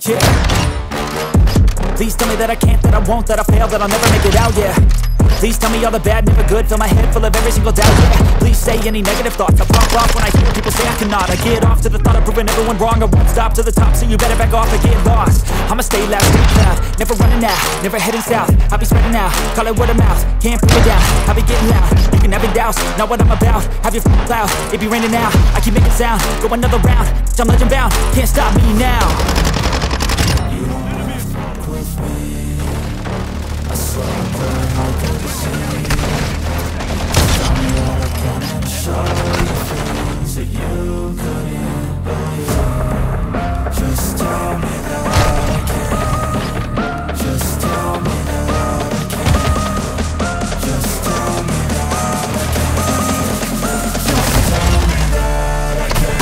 Yeah. Please tell me that I can't, that I won't, that I fail, that I'll never make it out, yeah. Please tell me all the bad, never good, fill my head full of every single doubt, yeah. Please say any negative thoughts, I pop off when I hear people say I cannot. I get off to the thought of proving everyone wrong, I won't stop to the top, so you better back off and get lost. I'ma stay loud, stay proud, never running out, never heading south. I'll be spreading out, call it word of mouth, can't put it down, I'll be getting loud. You can have your doubts, not what I'm about, have your cloud, it be raining now. I keep making sound, go another round, I'm legend bound, can't stop me now. You don't wanna fuck with me, I slow burn like a disease. Tell me that I can and show you things that you couldn't believe. Just tell me that I can. Just tell me that I can. Just tell me that I can. Just tell me that I can.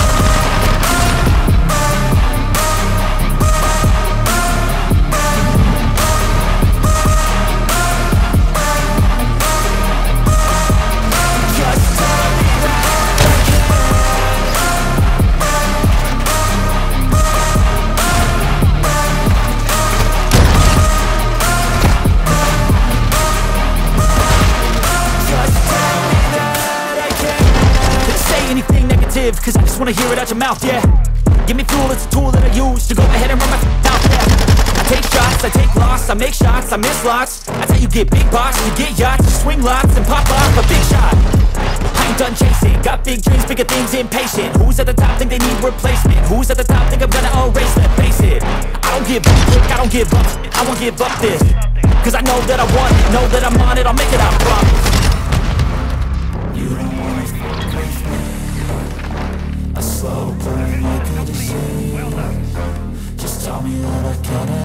Cause I just wanna hear it out your mouth, yeah. Give me fuel, it's a tool that I use to go ahead and run my mouth, yeah. I take shots, I take loss, I make shots, I miss lots. That's how you get big box, you get yachts, you swing lots and pop off a big shot. I ain't done chasing, got big dreams, bigger things, impatient. Who's at the top think they need replacement? Who's at the top think I'm gonna erase, let's face it. I don't give up, I don't give up, I won't give up this. Cause I know that I want it, know that I'm on it, I'll make it, I promise. You don't wanna fuck with me, I slow burn like a disease.